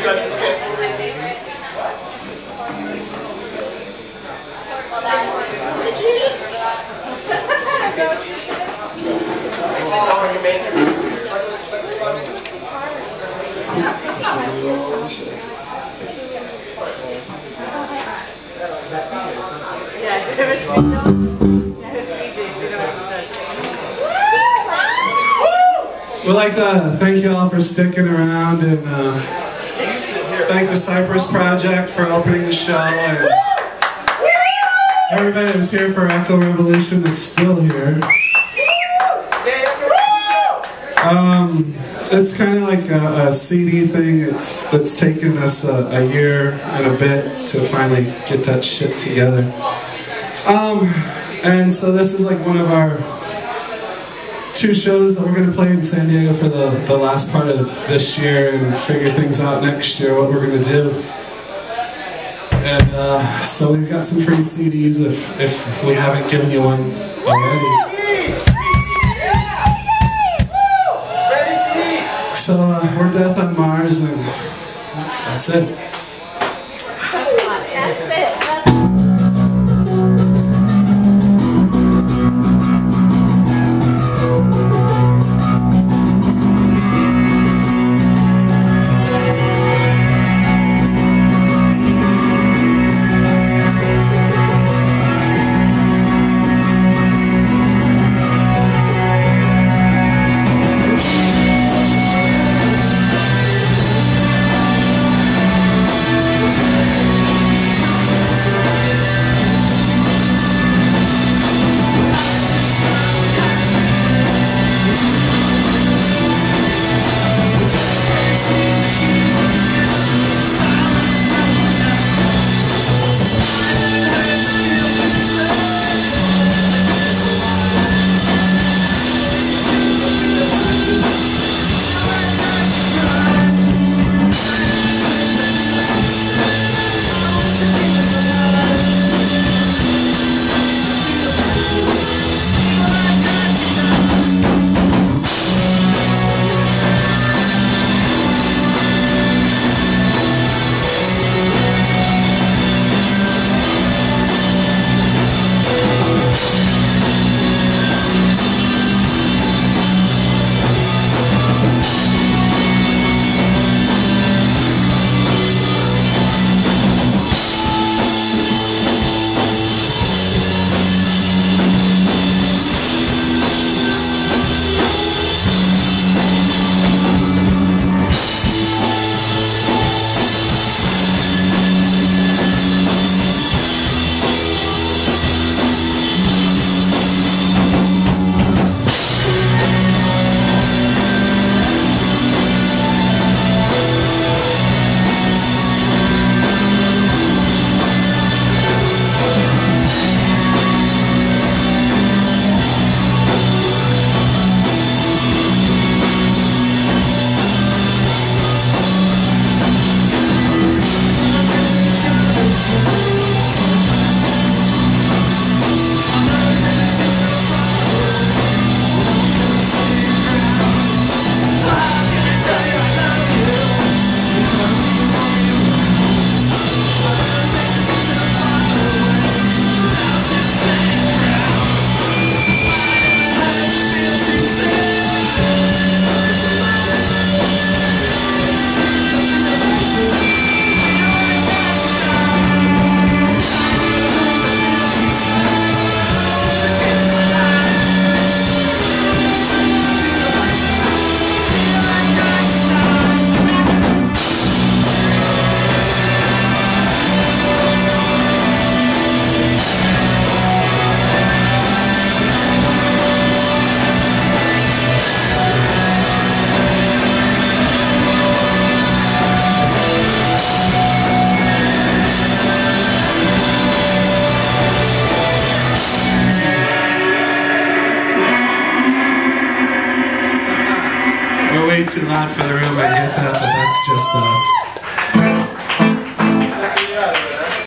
We'd like to thank you all for sticking around and thank the Cypress Project for opening the show and everybody that was here for Echo Revolution that's still here. It's kind of like a CD thing. It's taken us a year and a bit to finally get that shit together. And so this is like one of our 2 shows that we're going to play in San Diego for the last part of this year and figure things out next year, what we're going to do. And so we've got some free CDs if we haven't given you one already. So we're Death on Mars, and that's it. That's it. Too loud for the room, I get that, but that's just us.